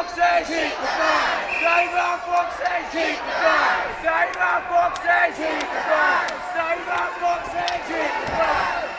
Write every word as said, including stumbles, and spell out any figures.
foxes! Keep the fight! Save our foxes! Keep the fight! Save our foxes! Keep the fight! Save our foxes! Keep the fight!